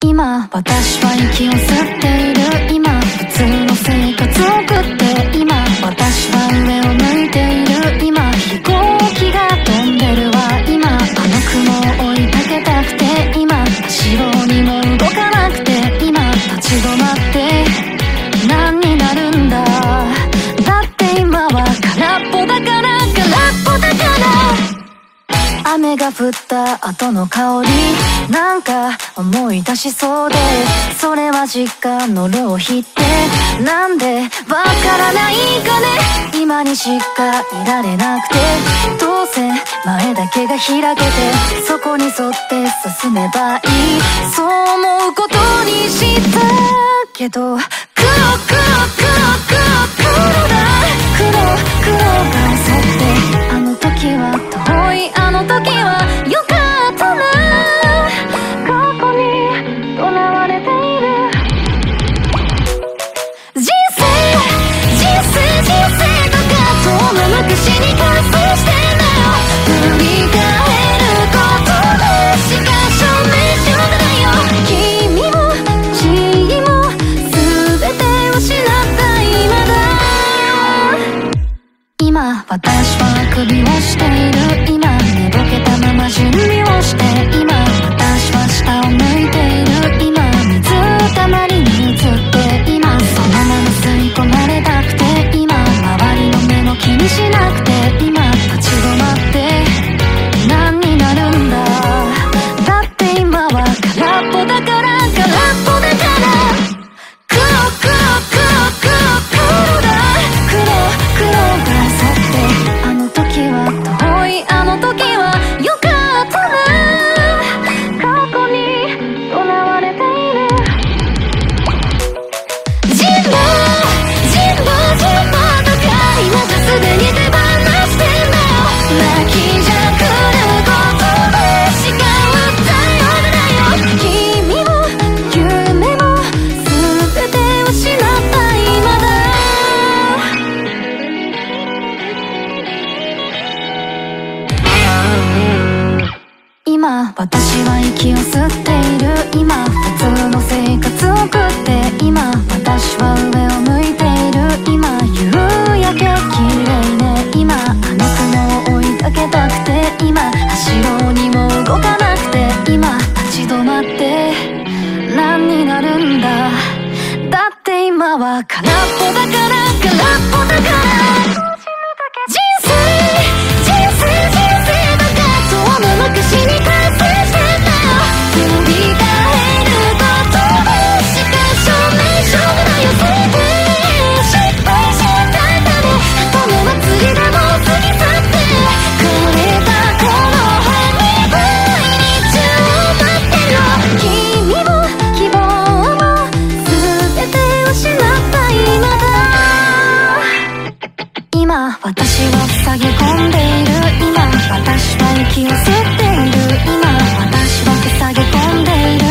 今私は息を吸っている。今普通の生活を送って。今私は上を向いている。今飛行機が飛んでるわ。今あの雲を追いかけたくて。今足棒にも動かなくて。今立ち止まって何になるんだ。だって今は空っぽだから、空っぽだから。雨が降った後の香りなんか思い出しそうで、それは実家の浪費ってなんでわからないかね。今にしかいられなくて、どうせ前だけが開けてそこに沿って進めばいい、そう思うことにしたけど、黒だが沿ってあの時は遠い、あの時はよかったな。過去にとらわれている人生とか遠の昔に完成してんだよ。振り返ることでしか証明しようがないよ。君も地位も全て失った今だ。今私はあくびをしている。今寝ぼけたまま準備をして。今私は下を向いている。今水たまりに映って。今そのまま吸い込まれたくて。今周りの目も気にしなくて。今立ち止まって何になるんだ。だって今は空っぽだから、空っぽだから。黒が沿ってあの時は遠い、あの時はよかったな。過去にとらわれている人望とか今じゃすでに手放してんだよ。泣きじゃくることでしか歌いようがないよ。君も夢も全て失った今だ。今私は息を吸っている。今普通の生活を送って。今私は上を向いている。今夕焼け綺麗ね。今あの雲を追いかけたくて。今走ろうにも動かなくて。今立ち止まって何になるんだ。だって今は空っぽだから、空っぽだから。人生だから遠の昔に完成してんだよ。振り返ることでしか証明しようがないよ。失敗したため後の祭りがもう過ぎ去ってくれたこの春毎日を待ってる。君も希望も全て失った今だ。今私は塞ぎ込んでいる。今私は息を吸っている。今私は塞ぎ込んでいる。